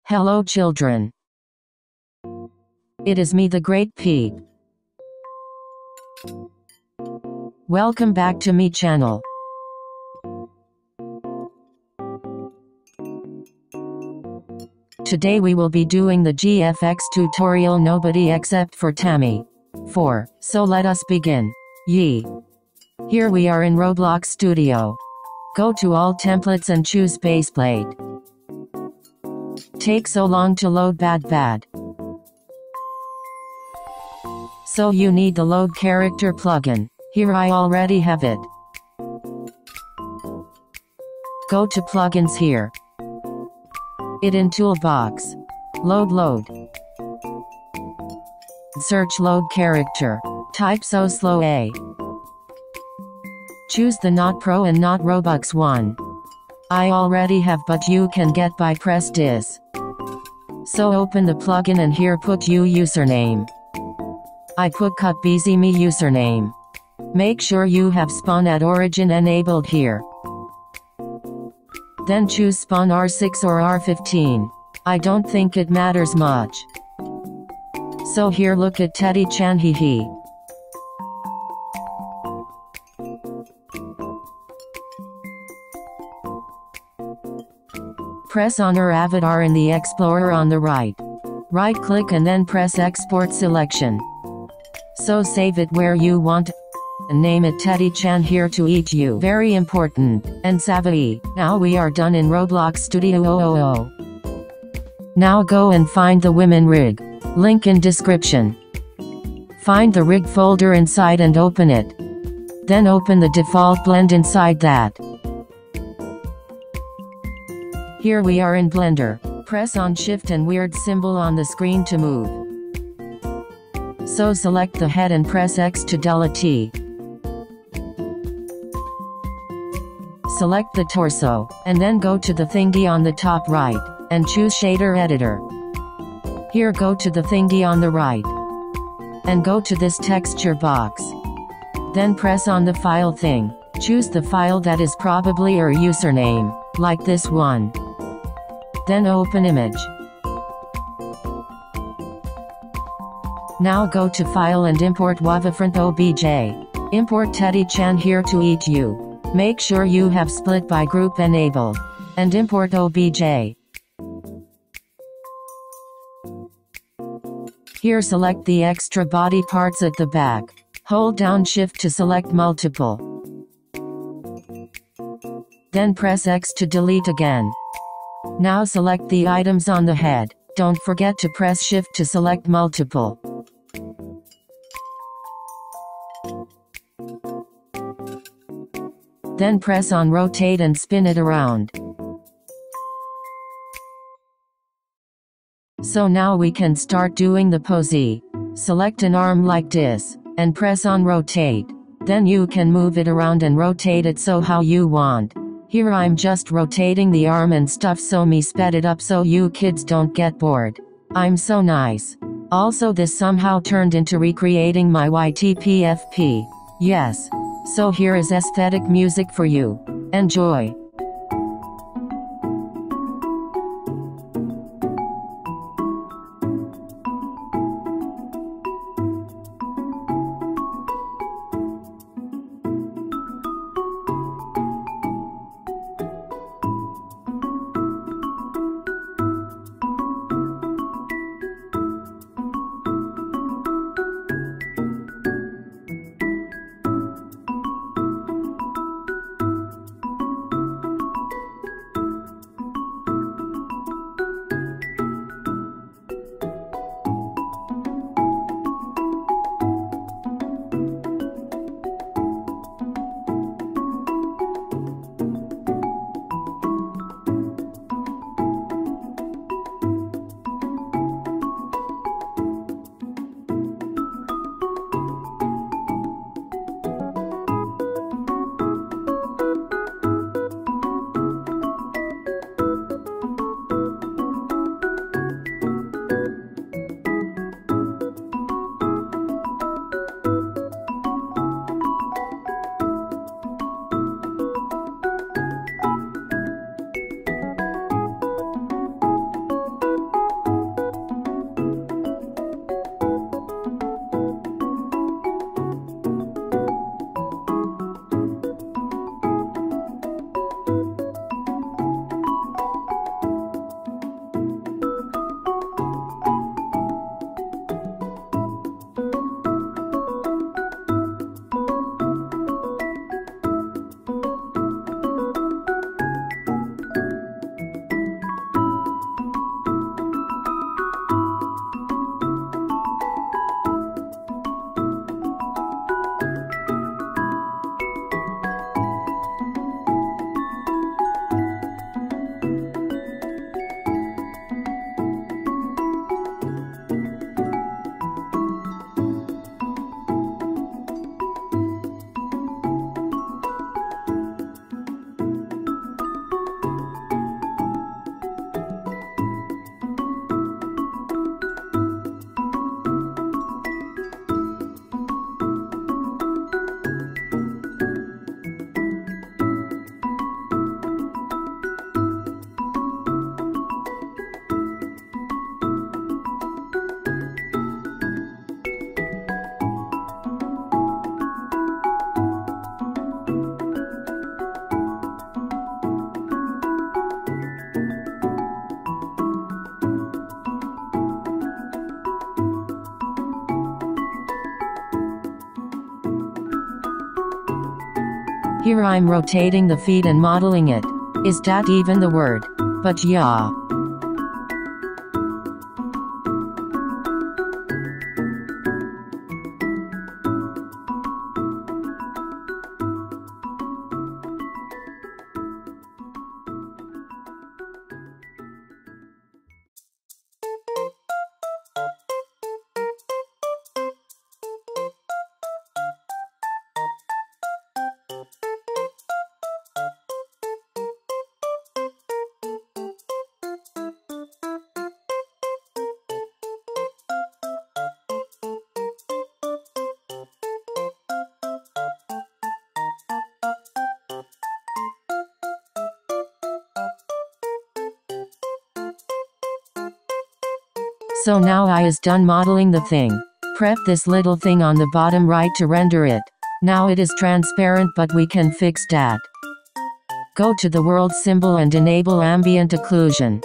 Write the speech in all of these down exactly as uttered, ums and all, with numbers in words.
Hello children. It is me, the Great Pete. Welcome back to me channel. Today we will be doing the G F X tutorial Nobody Except for Tammy. four. So let us begin. Yee. Here we are in Roblox Studio. Go to all templates and choose Baseplate. Take so long to load bad bad. So you need the load character plugin. Here I already have it. Go to plugins here. It in toolbox. Load load. Search load character. Type so slow A. Choose the not pro and not Robux one. I already have, but you can get by press this. So open the plugin and here put you username. I put cut B Z me username. Make sure you have spawn at origin enabled here. Then choose spawn R six or R fifteen. I don't think it matters much. So here look at Teddy Chan hee hee. Press on her avatar in the Explorer on the right. Right click and then press export selection. So save it where you want. And name it Teddy Chan here to eat you. Very important. And savvy. Now we are done in Roblox Studio. Oh, oh, oh. Now go and find the women rig. Link in description. Find the rig folder inside and open it. Then open the default blend inside that. Here we are in Blender. Press on Shift and weird symbol on the screen to move. So select the head and press X to delete. Select the torso, and then go to the thingy on the top right, and choose Shader Editor. Here go to the thingy on the right, and go to this texture box. Then press on the file thing. Choose the file that is probably your username, like this one. Then open image. Now go to file and import Wavafront O B J. Import Teddy Chan here to eat you. Make sure you have split by group enabled. And import O B J. Here select the extra body parts at the back. Hold down Shift to select multiple. Then press X to delete again. Now select the items on the head. Don't forget to press Shift to select multiple. Then press on rotate and spin it around. So now we can start doing the pose. Select an arm like this, and press on rotate. Then you can move it around and rotate it so how you want. Here I'm just rotating the arm and stuff, so me sped it up so you kids don't get bored. I'm so nice. Also this somehow turned into recreating my Y T P F P. Yes. So here is aesthetic music for you. Enjoy. Here I'm rotating the feet and modeling it. Is that even the word? But yeah. So now I is done modeling the thing. Prep this little thing on the bottom right to render it. Now it is transparent, but we can fix that. Go to the world symbol and enable ambient occlusion.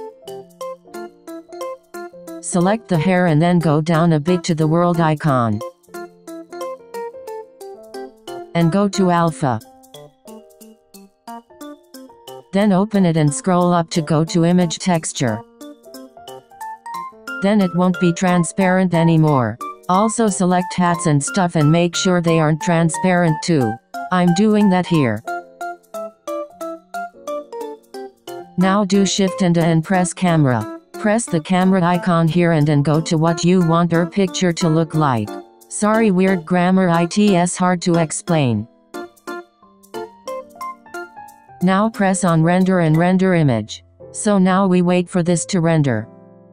Select the hair and then go down a bit to the world icon. And go to alpha. Then open it and scroll up to go to image texture. Then it won't be transparent anymore. Also select hats and stuff and make sure they aren't transparent too. I'm doing that here. Now do shift and A and press camera. Press the camera icon here and then go to what you want your picture to look like. Sorry, weird grammar, it's hard to explain. Now press on render and render image. So now we wait for this to render.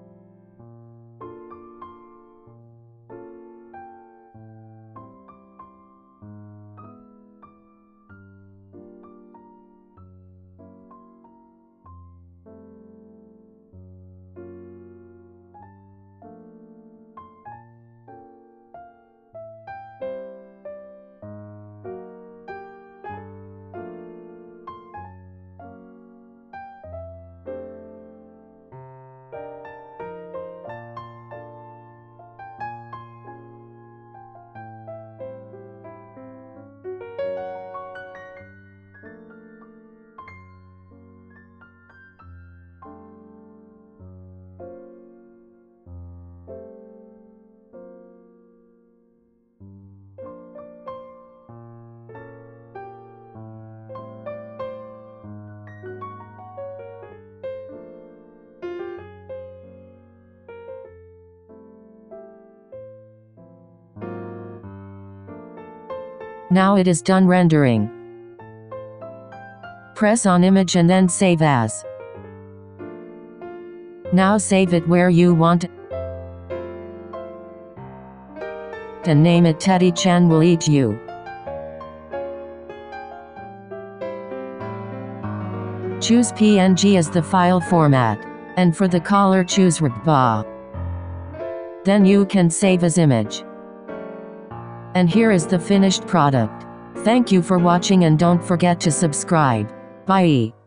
Now it is done rendering. Press on image and then save as. Now save it where you want and name it Teddy Chan Will Eat You. Choose P N G as the file format, and for the color choose R G B A. Then you can save as image. And here is the finished product. Thank you for watching and don't forget to subscribe. Bye.